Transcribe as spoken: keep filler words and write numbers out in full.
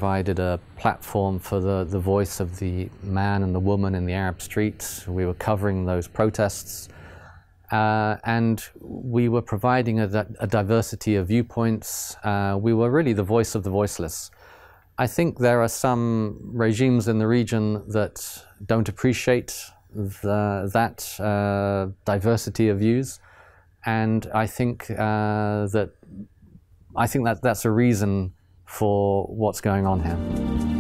provided a platform for the, the voice of the man and the woman in the Arab streets. We were covering those protests. Uh, and we were providing a, a diversity of viewpoints. Uh, we were really the voice of the voiceless. I think there are some regimes in the region that don't appreciate the, that uh, diversity of views, and I think uh, that I think that that's a reason for what's going on here.